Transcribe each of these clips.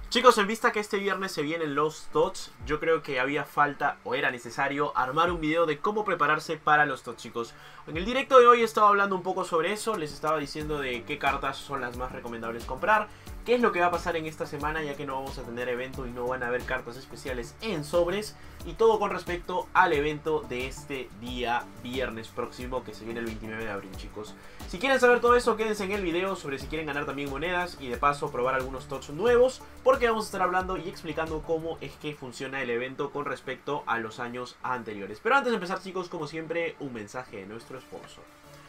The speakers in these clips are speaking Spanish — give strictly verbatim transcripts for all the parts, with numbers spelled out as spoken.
Chicos, en vista que este viernes se vienen los T O T S, yo creo que había falta o era necesario armar un video de cómo prepararse para los T O T S, chicos. En el directo de hoy estaba hablando un poco sobre eso, les estaba diciendo de qué cartas son las más recomendables comprar, qué es lo que va a pasar en esta semana ya que no vamos a tener evento y no van a haber cartas especiales en sobres, y todo con respecto al evento de este día viernes próximo que se viene el veintinueve de abril, chicos. Si quieren saber todo eso, quédense en el video sobre si quieren ganar también monedas y de paso probar algunos T O T S nuevos, porque vamos a estar hablando y explicando cómo es que funciona el evento con respecto a los años anteriores. Pero antes de empezar, chicos, como siempre, un mensaje de nuestro sponsor.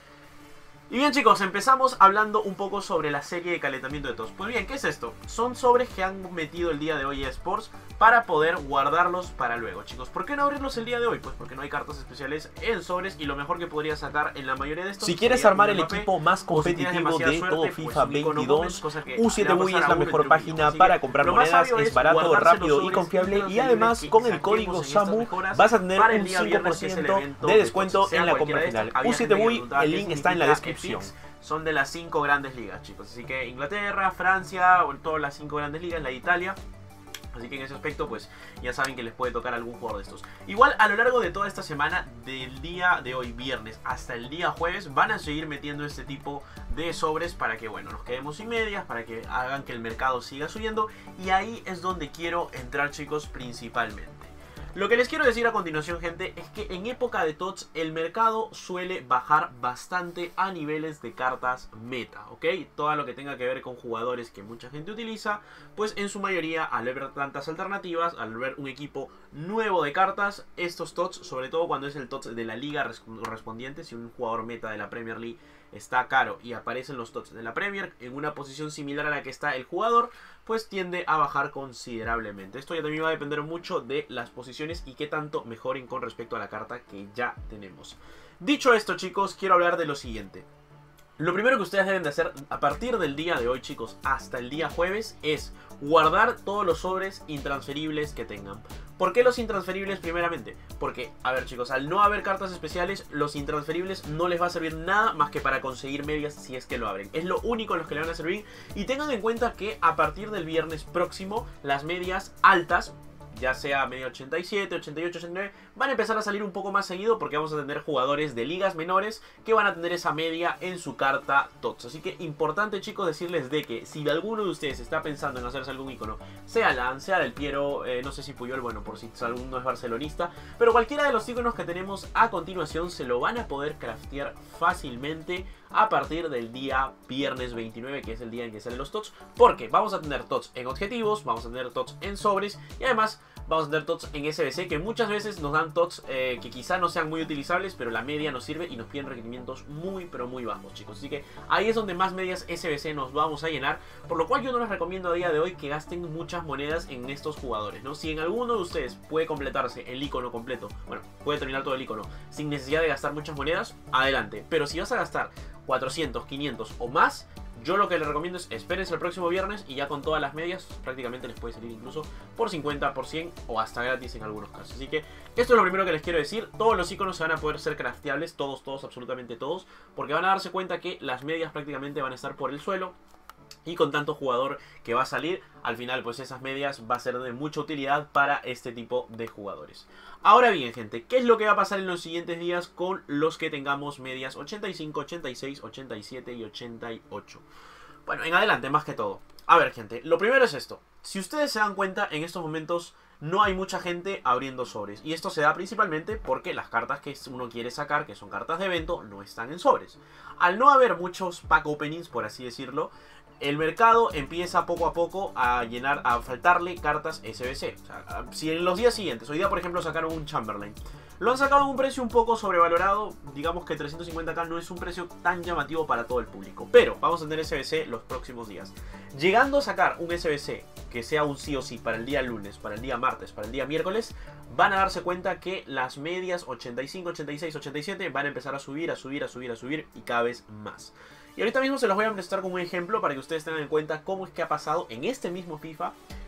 Y bien, chicos, empezamos hablando un poco sobre la serie de calentamiento de T O T S. Pues bien, ¿qué es esto? Son sobres que han metido el día de hoy eSports para poder guardarlos para luego, chicos. ¿Por qué no abrirlos el día de hoy? Pues porque no hay cartas especiales en sobres y lo mejor que podría sacar en la mayoría de estos... Si quieres armar el equipo más competitivo de todo FIFA veintidós, U siete Buy es la mejor página para comprar monedas, es barato, rápido y confiable, y además con el código SAMU vas a tener un cinco por ciento de descuento en la compra final. U siete Buy, el link está en la descripción. Son de las cinco grandes ligas, chicos. Así que Inglaterra, Francia, todas las cinco grandes ligas, la de Italia. Así que en ese aspecto, pues ya saben que les puede tocar algún jugador de estos. Igual a lo largo de toda esta semana, del día de hoy viernes hasta el día jueves, van a seguir metiendo este tipo de sobres para que, bueno, nos quedemos sin medias, para que hagan que el mercado siga subiendo. Y ahí es donde quiero entrar, chicos, principalmente. Lo que les quiero decir a continuación, gente, es que en época de T O T S el mercado suele bajar bastante a niveles de cartas meta, ¿ok? Todo lo que tenga que ver con jugadores que mucha gente utiliza, pues en su mayoría, al ver tantas alternativas, al ver un equipo nuevo de cartas, estos T O T S, sobre todo cuando es el T O T S de la liga correspondiente, si un jugador meta de la Premier League está caro y aparecen los T O T S de la Premier en una posición similar a la que está el jugador, pues tiende a bajar considerablemente. Esto ya también va a depender mucho de las posiciones y qué tanto mejoren con respecto a la carta que ya tenemos. Dicho esto, chicos, quiero hablar de lo siguiente. Lo primero que ustedes deben de hacer a partir del día de hoy, chicos, hasta el día jueves, es guardar todos los sobres intransferibles que tengan. ¿Por qué los intransferibles primeramente? Porque, a ver, chicos, al no haber cartas especiales, los intransferibles no les va a servir nada más que para conseguir medias si es que lo abren. Es lo único en los que le van a servir. Y tengan en cuenta que a partir del viernes próximo, las medias altas, ya sea media ochenta y siete, ochenta y ocho, ochenta y nueve, van a empezar a salir un poco más seguido porque vamos a tener jugadores de ligas menores que van a tener esa media en su carta T O T S. Así que importante, chicos, decirles de que si alguno de ustedes está pensando en hacerse algún icono, sea Lan, sea Del Piero, eh, no sé si Puyol, bueno, por si alguno es barcelonista, pero cualquiera de los iconos que tenemos a continuación se lo van a poder craftear fácilmente a partir del día viernes veintinueve, que es el día en que salen los T O T S, porque vamos a tener T O T S en objetivos, vamos a tener T O T S en sobres y además vamos a tener T O T S en S B C, que muchas veces nos dan T O T S eh, que quizá no sean muy utilizables, pero la media nos sirve y nos piden requerimientos muy pero muy bajos, chicos. Así que ahí es donde más medias S B C nos vamos a llenar, por lo cual yo no les recomiendo a día de hoy que gasten muchas monedas en estos jugadores, ¿no? Si en alguno de ustedes puede completarse el icono completo, bueno, puede terminar todo el icono sin necesidad de gastar muchas monedas, adelante. Pero si vas a gastar cuatrocientos, quinientos o más, yo lo que les recomiendo es espérense el próximo viernes y ya con todas las medias prácticamente les puede salir incluso por cincuenta, por cien o hasta gratis en algunos casos. Así que esto es lo primero que les quiero decir. Todos los iconos se van a poder ser crafteables, todos, todos, absolutamente todos, porque van a darse cuenta que las medias prácticamente van a estar por el suelo. Y con tanto jugador que va a salir, al final pues esas medias va a ser de mucha utilidad para este tipo de jugadores. Ahora bien, gente, ¿qué es lo que va a pasar en los siguientes días con los que tengamos medias ochenta y cinco, ochenta y seis, ochenta y siete y ochenta y ocho? Bueno, en adelante, más que todo. A ver, gente, lo primero es esto. Si ustedes se dan cuenta, en estos momentos no hay mucha gente abriendo sobres. Y esto se da principalmente porque las cartas que uno quiere sacar, que son cartas de evento, no están en sobres. Al no haber muchos pack openings, por así decirlo, el mercado empieza poco a poco a llenar, a faltarle cartas S B C. O sea, si en los días siguientes, hoy día por ejemplo sacaron un Chamberlain, lo han sacado a un precio un poco sobrevalorado, digamos que trescientos cincuenta k no es un precio tan llamativo para todo el público, pero vamos a tener S B C los próximos días. Llegando a sacar un S B C que sea un sí o sí para el día lunes, para el día martes, para el día miércoles, van a darse cuenta que las medias ochenta y cinco, ochenta y seis, ochenta y siete van a empezar a subir, a subir, a subir, a subir y cada vez más. Y ahorita mismo se los voy a mostrar como un ejemplo para que ustedes tengan en cuenta cómo es que ha pasado en este mismo FIFA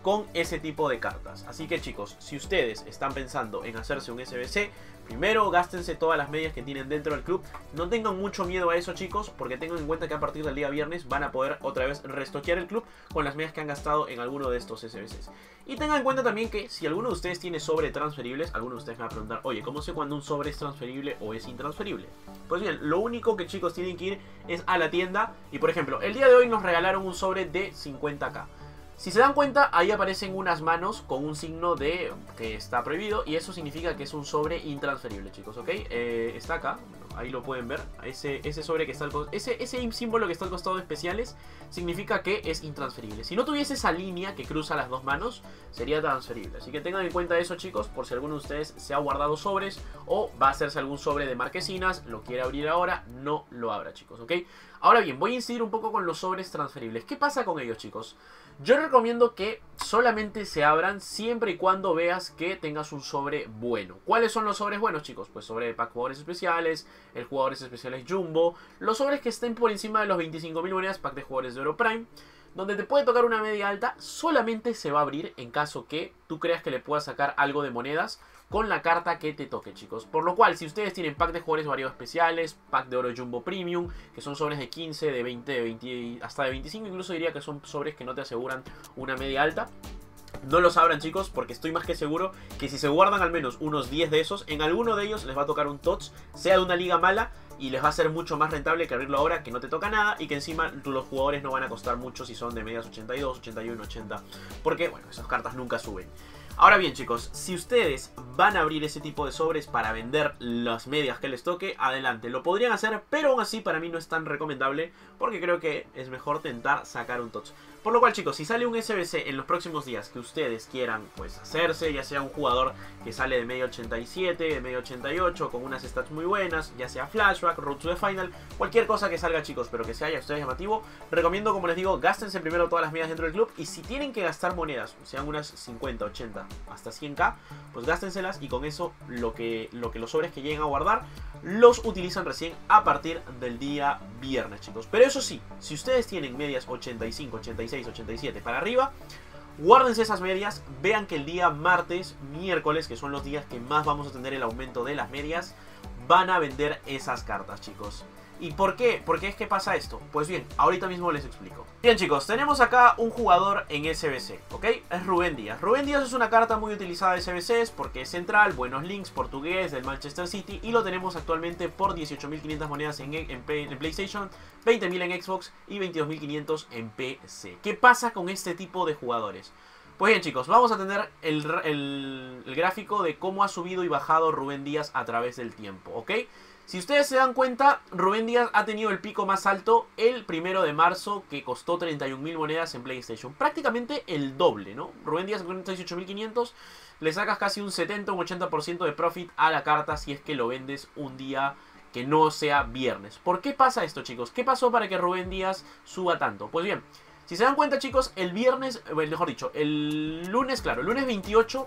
con ese tipo de cartas. Así que chicos, si ustedes están pensando en hacerse un S B C, primero gástense todas las medias que tienen dentro del club. No tengan mucho miedo a eso, chicos, porque tengan en cuenta que a partir del día viernes van a poder otra vez restoquear el club con las medias que han gastado en alguno de estos S B Cs. Y tengan en cuenta también que si alguno de ustedes tiene sobre transferibles, alguno de ustedes me va a preguntar, oye, ¿cómo sé cuando un sobre es transferible o es intransferible? Pues bien, lo único que chicos tienen que ir es a la tienda y por ejemplo, el día de hoy nos regalaron un sobre de cincuenta k. Si se dan cuenta, ahí aparecen unas manos con un signo de que está prohibido y eso significa que es un sobre intransferible, chicos, ¿ok? Eh, está acá, ahí lo pueden ver, ese, ese sobre que está al costado, ese, ese símbolo que está al costado de especiales significa que es intransferible. Si no tuviese esa línea que cruza las dos manos, sería transferible. Así que tengan en cuenta eso, chicos, por si alguno de ustedes se ha guardado sobres o va a hacerse algún sobre de marquesinas, lo quiere abrir ahora, no lo abra, chicos, ¿ok? Ahora bien, voy a incidir un poco con los sobres transferibles. ¿Qué pasa con ellos, chicos? Yo recomiendo que solamente se abran siempre y cuando veas que tengas un sobre bueno. ¿Cuáles son los sobres buenos, chicos? Pues sobre de pack jugadores especiales, el jugadores especiales Jumbo, los sobres que estén por encima de los veinticinco mil monedas, pack de jugadores de Euro Prime, donde te puede tocar una media alta, solamente se va a abrir en caso que tú creas que le puedas sacar algo de monedas con la carta que te toque, chicos. Por lo cual, si ustedes tienen pack de jugadores variados especiales, pack de oro Jumbo Premium, que son sobres de quince, de veinte, de veinte, hasta de veinticinco, incluso diría que son sobres que no te aseguran una media alta, no los abran, chicos, porque estoy más que seguro que si se guardan al menos unos diez de esos, en alguno de ellos les va a tocar un T O T S, sea de una liga mala, y les va a ser mucho más rentable que abrirlo ahora, que no te toca nada y que encima los jugadores no van a costar mucho si son de medias ochenta y dos, ochenta y uno, ochenta, porque bueno, esas cartas nunca suben. Ahora bien, chicos, si ustedes van a abrir ese tipo de sobres para vender las medias que les toque, adelante, lo podrían hacer, pero aún así para mí no es tan recomendable porque creo que es mejor tentar sacar un T O T S. Por lo cual, chicos, si sale un S B C en los próximos días que ustedes quieran pues hacerse, ya sea un jugador que sale de media ochenta y siete, de media ochenta y ocho, con unas stats muy buenas, ya sea Flashback, Road to the Final, cualquier cosa que salga, chicos, pero que se haya a ustedes llamativo, recomiendo, como les digo, gástense primero todas las medias dentro del club y si tienen que gastar monedas, sean unas cincuenta, ochenta, hasta cien k, pues gástenselas y con eso lo que, lo que los sobres que lleguen a guardar los utilizan recién a partir del día viernes, chicos. Pero eso sí, si ustedes tienen medias ochenta y cinco, ochenta y seis, ochenta y siete para arriba, guárdense esas medias, vean que el día martes, miércoles, que son los días que más vamos a tener el aumento de las medias, van a vender esas cartas, chicos. ¿Y por qué? ¿Por qué es que pasa esto? Pues bien, ahorita mismo les explico. Bien, chicos, tenemos acá un jugador en S B C, ¿ok? Es Rubén Díaz. Rubén Díaz es una carta muy utilizada de S B Cs porque es central, buenos links, portugués, del Manchester City, y lo tenemos actualmente por dieciocho mil quinientas monedas en, en, en PlayStation, veinte mil en Xbox y veintidós mil quinientos en P C. ¿Qué pasa con este tipo de jugadores? Pues bien, chicos, vamos a tener el, el, el gráfico de cómo ha subido y bajado Rubén Díaz a través del tiempo, ¿ok? Si ustedes se dan cuenta, Rubén Díaz ha tenido el pico más alto el primero de marzo, que costó treinta y un mil monedas en PlayStation. Prácticamente el doble, ¿no? Rubén Díaz con dieciocho mil quinientos, le sacas casi un setenta, un ochenta por ciento de profit a la carta si es que lo vendes un día que no sea viernes. ¿Por qué pasa esto, chicos? ¿Qué pasó para que Rubén Díaz suba tanto? Pues bien, si se dan cuenta, chicos, el viernes, mejor dicho, el lunes, claro, el lunes veintiocho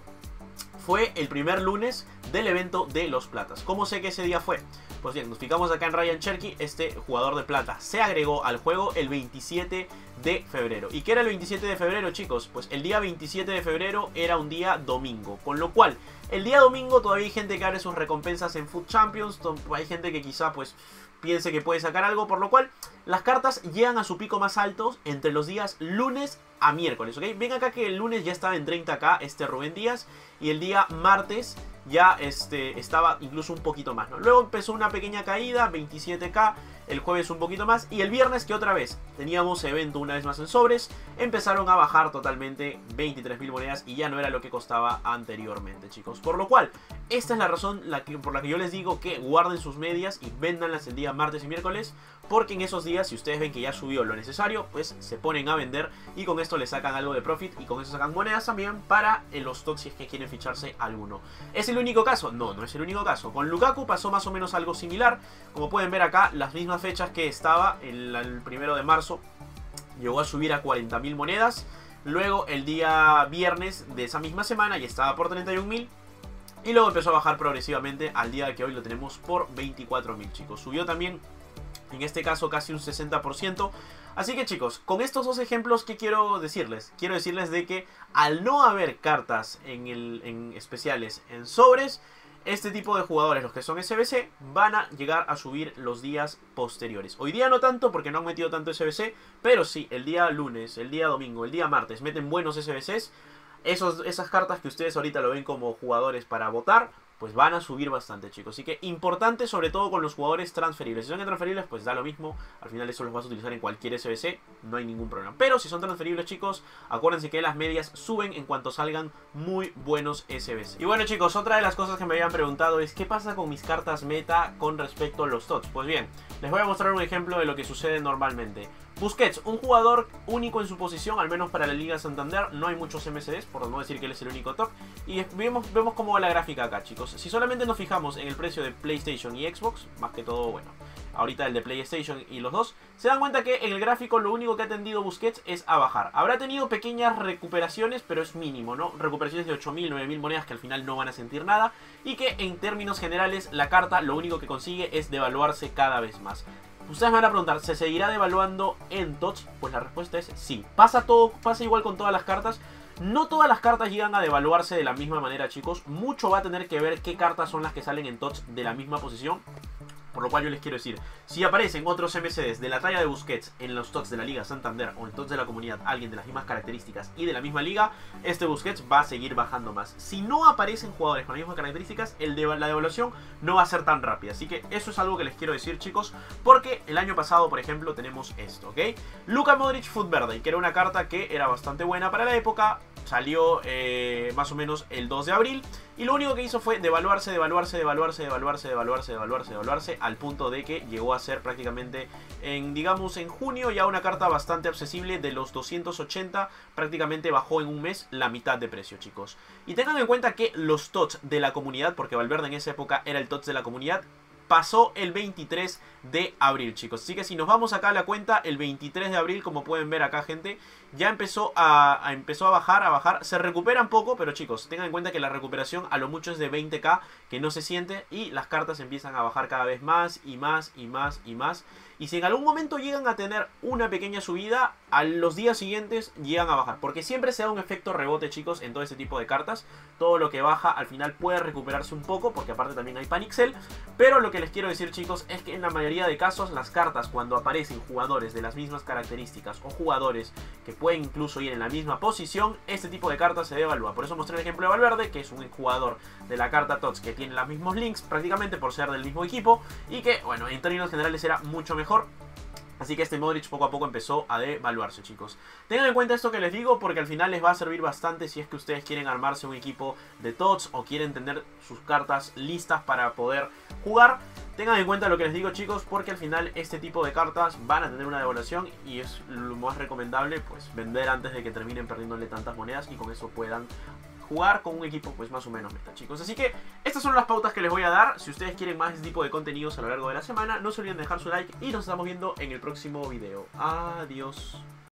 fue el primer lunes del evento de los platas. ¿Cómo sé que ese día fue? Pues bien, nos fijamos acá en Ryan Cherky, este jugador de plata se agregó al juego el veintisiete de febrero. ¿Y qué era el veintisiete de febrero, chicos? Pues el día veintisiete de febrero era un día domingo, con lo cual el día domingo todavía hay gente que abre sus recompensas en Food Champions, hay gente que quizá pues piense que puede sacar algo, por lo cual las cartas llegan a su pico más alto entre los días lunes a miércoles, ¿ok? Ven acá que el lunes ya estaba en treinta k este Rubén Díaz y el día martes ya este, estaba incluso un poquito más, ¿no? Luego empezó una pequeña caída, veintisiete k, el jueves un poquito más y el viernes, que otra vez teníamos evento una vez más en sobres, empezaron a bajar totalmente veintitrés mil monedas y ya no era lo que costaba anteriormente, chicos. Por lo cual, esta es la razón la que, por la que yo les digo que guarden sus medias y véndanlas el día martes y miércoles, porque en esos días, si ustedes ven que ya subió lo necesario, pues se ponen a vender y con esto le sacan algo de profit y con eso sacan monedas también para los T O T si es que quieren ficharse alguno. ¿Es el único caso? No, no es el único caso. Con Lukaku pasó más o menos algo similar. Como pueden ver acá, las mismas fechas que estaba el, el primero de marzo, llegó a subir a cuarenta mil monedas. Luego el día viernes de esa misma semana ya estaba por treinta y un mil. Y luego empezó a bajar progresivamente al día de que hoy lo tenemos por veinticuatro mil, chicos. Subió también En este caso casi un sesenta por ciento. Así que chicos, con estos dos ejemplos, ¿qué quiero decirles? Quiero decirles de que al no haber cartas en, el, en especiales en sobres, este tipo de jugadores, los que son S B C, van a llegar a subir los días posteriores. Hoy día no tanto porque no han metido tanto S B C, pero sí, el día lunes, el día domingo, el día martes meten buenos S B Cs. Esos, esas cartas que ustedes ahorita lo ven como jugadores para votar, pues van a subir bastante, chicos. Así que importante sobre todo con los jugadores transferibles. Si son transferibles, pues da lo mismo. Al final eso los vas a utilizar en cualquier S B C, no hay ningún problema. Pero si son transferibles, chicos, acuérdense que las medias suben en cuanto salgan muy buenos S B C. Y bueno, chicos, otra de las cosas que me habían preguntado es ¿qué pasa con mis cartas meta con respecto a los T O T S? Pues bien, les voy a mostrar un ejemplo de lo que sucede normalmente. Busquets, un jugador único en su posición, al menos para la Liga Santander. No hay muchos M C Ds, por no decir que él es el único top. Y vemos, vemos cómo va la gráfica acá, chicos. Si solamente nos fijamos en el precio de PlayStation y Xbox, más que todo, bueno, ahorita el de PlayStation y los dos, se dan cuenta que en el gráfico lo único que ha tendido Busquets es a bajar. Habrá tenido pequeñas recuperaciones, pero es mínimo, ¿no? Recuperaciones de ocho mil, nueve mil monedas que al final no van a sentir nada. Y que en términos generales la carta lo único que consigue es devaluarse cada vez más. Ustedes me van a preguntar, ¿se seguirá devaluando en T O T S? Pues la respuesta es sí. Pasa todo, pasa igual con todas las cartas. No todas las cartas llegan a devaluarse de la misma manera, chicos. Mucho va a tener que ver qué cartas son las que salen en T O T S de la misma posición. Por lo cual yo les quiero decir, si aparecen otros M C Ds de la talla de Busquets en los T O T S de la Liga Santander o en T O T S de la comunidad, alguien de las mismas características y de la misma liga, este Busquets va a seguir bajando más. Si no aparecen jugadores con las mismas características, el de la devaluación no va a ser tan rápida. Así que eso es algo que les quiero decir, chicos, porque el año pasado, por ejemplo, tenemos esto, ¿ok? Luka Modric Foot Verde, que era una carta que era bastante buena para la época. Salió eh, más o menos el dos de abril. Y lo único que hizo fue devaluarse, devaluarse, devaluarse, devaluarse, devaluarse, devaluarse, devaluarse, al punto de que llegó a ser prácticamente, en digamos en junio, ya una carta bastante accesible. De los doscientos ochenta, prácticamente bajó en un mes la mitad de precio, chicos. Y tengan en cuenta que los T O T S de la comunidad, porque Valverde en esa época era el T O T S de la comunidad, pasó el veintitrés de abril, chicos. Así que si nos vamos acá a la cuenta, el veintitrés de abril, como pueden ver acá, gente, ya empezó a, a, empezó a bajar, a bajar. Se recupera un poco, pero chicos, tengan en cuenta que la recuperación a lo mucho es de veinte K, que no se siente. Y las cartas empiezan a bajar cada vez más y más y más y más. Y si en algún momento llegan a tener una pequeña subida, a los días siguientes llegan a bajar. Porque siempre se da un efecto rebote, chicos, en todo este tipo de cartas. Todo lo que baja al final puede recuperarse un poco, porque aparte también hay Panic Sell. Pero lo que les quiero decir, chicos, es que en la mayoría de casos las cartas, cuando aparecen jugadores de las mismas características o jugadores que pueden incluso ir en la misma posición, este tipo de cartas se devalúa. Por eso mostré el ejemplo de Valverde, que es un jugador de la carta T O T S que tiene los mismos links prácticamente por ser del mismo equipo. Y que, bueno, en términos generales era mucho mejor. Así que este Modric poco a poco empezó a devaluarse, chicos. Tengan en cuenta esto que les digo, porque al final les va a servir bastante si es que ustedes quieren armarse un equipo de T O T S o quieren tener sus cartas listas para poder jugar. Tengan en cuenta lo que les digo, chicos, porque al final este tipo de cartas van a tener una devaluación y es lo más recomendable, pues, vender antes de que terminen perdiéndole tantas monedas y con eso puedan jugar con un equipo pues más o menos meta, chicos. Así que estas son las pautas que les voy a dar. Si ustedes quieren más de este tipo de contenidos a lo largo de la semana, no se olviden de dejar su like y nos estamos viendo en el próximo video. Adiós.